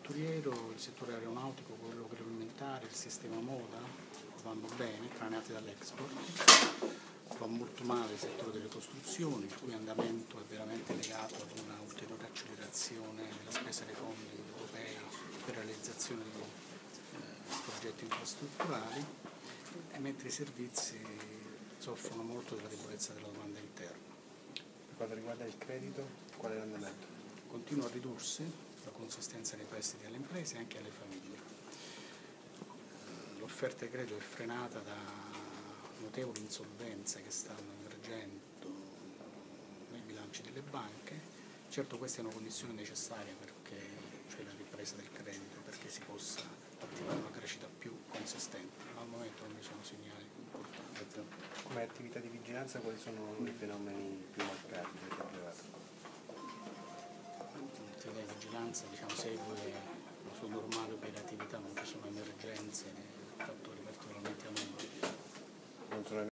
manifatturiero, il settore aeronautico, quello agroalimentare, il sistema moda vanno bene, trainati dall'export. Va molto male il settore delle costruzioni, il cui andamento è veramente legato ad una ulteriore accelerazione della spesa dei fondi europei per realizzazione di progetti infrastrutturali, mentre i servizi soffrono molto della debolezza della domanda interna. Per quanto riguarda il credito, qual è l'andamento? Continua a ridursi la consistenza dei prestiti alle imprese e anche alle famiglie. L'offerta di credito è frenata da notevoli insolvenze che stanno emergendo nei bilanci delle banche. Certo, queste sono condizioni necessarie perché c'è la ripresa del credito, perché si possa attivare una crescita più consistente, ma al momento non vi sono segnali importanti. Come attività di vigilanza quali sono i fenomeni più marcati che avete rilevato? L'attività di vigilanza segue la sua normale operatività, non ci sono emergenze né fattori particolarmente anomali. Non sono